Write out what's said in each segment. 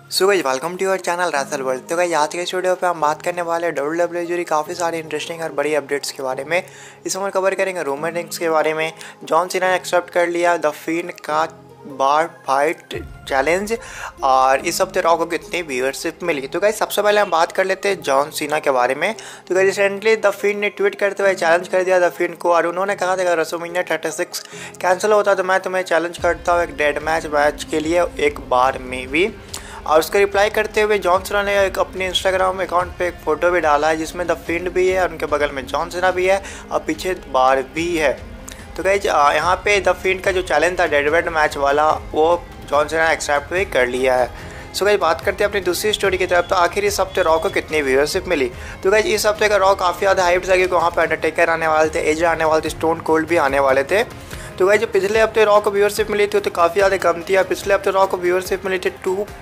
So guys welcome to your channel wrestle world. तो guys आज के इस वीडियो पे हम बात करने वाले हैं WWE जुड़ी काफ़ी सारी इंटरेस्टिंग और बड़ी अपडेट्स के बारे में। इस समय कवर करेंगे रोमन रेंस के बारे में। जॉन सीना ने एक्सेप्ट कर लिया द फिन का बार फाइट चैलेंज और इस हफ्ते रॉ को कितनी व्यूअरशिप मिली। तो गाइस सबसे पहले हम बात कर लेते हैं जॉन सीना के बारे में। तो गाइस रिसेंटली द फिन ने ट्वीट करते हुए चैलेंज कर दिया द फिन को और उन्होंने कहा था अगर रेसलमेनिया 36 कैंसिल होता तो मैं तुम्हें चैलेंज करता हूँ एक डेड मैच के लिए एक बार में भी। और उसका रिप्लाई करते हुए जॉन सीना ने एक अपने इंस्टाग्राम अकाउंट पे एक फ़ोटो भी डाला है जिसमें द फिंड भी है और उनके बगल में जॉन सीना भी है और पीछे बार भी है। तो गाइस यहाँ पे द फिंड का जो चैलेंज था डेडवेट मैच वाला वो जॉन सीना ने एक्सेप्ट भी कर लिया है। सो गाइस बात करते हैं अपनी दूसरी स्टोरी की तरफ। तो आखिर इस हफ्ते रॉ को कितनी व्यूअरशिप मिली। तो गाइस इस हफ्ते का रॉ काफ़ी ज़्यादा हाइप था क्योंकि वहाँ पे अंडरटेकर आने वाले थे, एज आने वाले थे, स्टोन कोल्ड भी आने वाले थे। तो गाइस जो पिछले हफ्ते रॉ को व्यूअरशिप मिली थी तो काफ़ी ज़्यादा कम थी। पिछले हफ्ते रॉ को व्यूअरशिप मिली थी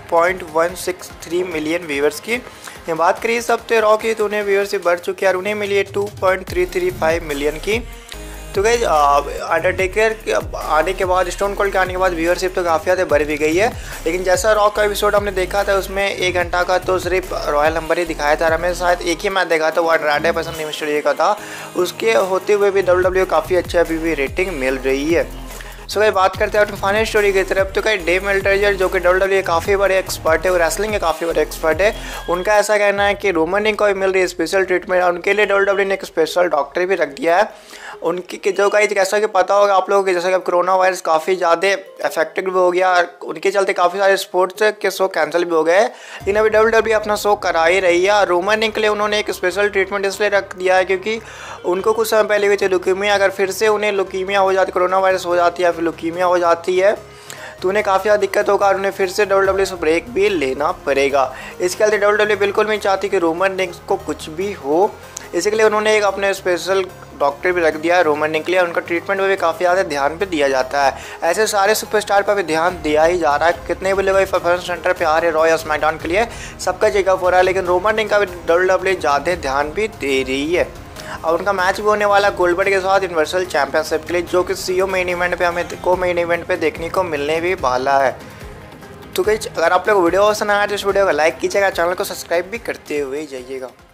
2.163 मिलियन व्यूअर्स की। ये बात करिए इस हफ्ते रॉ की तो उन्हें व्यूअरशिप बढ़ चुकी है और उन्हें मिली है 2.335 मिलियन की। तो गाइस अंडरटेकर आने के बाद, स्टोन कोल्ड के आने के बाद व्यूअरशिप तो काफ़ी ज़्यादा बढ़ भी गई है। लेकिन जैसा रॉ का एपिसोड हमने देखा था उसमें 1 घंटा का तो सिर्फ रॉयल नंबर ही दिखाया था। हमें शायद एक ही मैच देखा था वो एंड्राडे पर्सन मिस्टरी का था। उसके होते हुए भी WWE काफ़ी अच्छा अभी भी रेटिंग मिल रही है। सो गाइस बात करते हैं अपनी फाइनल स्टोरी की तरफ। तो कहीं डेव मेल्टजर जो कि WWE काफ़ी बड़े एक्सपर्ट है और रेसलिंग के काफ़ी बड़े एक्सपर्ट है, उनका ऐसा कहना है कि रोमन रिंग को भी मिल रही है स्पेशल ट्रीटमेंट और उनके लिए WWE ने एक स्पेशल डॉक्टर भी रख दिया है। उनकी जो गाइस जैसा कि पता होगा आप लोगों को, जैसा कि अब कोरोना वायरस काफ़ी ज़्यादा इफेक्टिव भी हो गया और उनके चलते काफ़ी सारे स्पोर्ट्स के शो कैंसिल भी हो गए। लेकिन अभी WWE अपना शो करा ही रही है और रोमन रिंग के लिए उन्होंने एक स्पेशल ट्रीटमेंट इसलिए रख दिया है क्योंकि उनको कुछ समय पहले हुई थी लुकीमिया। अगर फिर से उन्हें लुकीमिया हो जाती, कोरोना वायरस हो जाती है, फिर लुकीमिया हो जाती है तो उन्हें काफ़ी ज़्यादा दिक्कत होगा और उन्हें फिर से WWE से ब्रेक भी लेना पड़ेगा। इसके चलते WWE बिल्कुल नहीं चाहती कि रोमन रिंग्स को कुछ भी हो। इसी के लिए उन्होंने एक अपने स्पेशल डॉक्टर भी रख दिया है रोमन रिंग के लिए। उनका ट्रीटमेंट में भी काफ़ी ज़्यादा ध्यान पे दिया जाता है। ऐसे सारे सुपरस्टार पर भी ध्यान दिया ही जा रहा है। कितने भी लोग परफॉर्मेंस सेंटर पे आ रहे रॉ या स्मैकडाउन के लिए, सबका चेकअप हो रहा है। लेकिन रोमन रिंग का भी WWE ज़्यादा ध्यान भी दे रही है और उनका मैच भी होने वाला गोल्डबर्ग के साथ यूनिवर्सल चैंपियनशिप के लिए, जो कि सीओ मेन इवेंट पे मेन इवेंट पे देखने को मिलने भी वाला है। तो गाइस अगर आप लोग वीडियो पसंद आया तो इस वीडियो को लाइक कीजिएगा, चैनल को सब्सक्राइब भी करते हुए जाइएगा।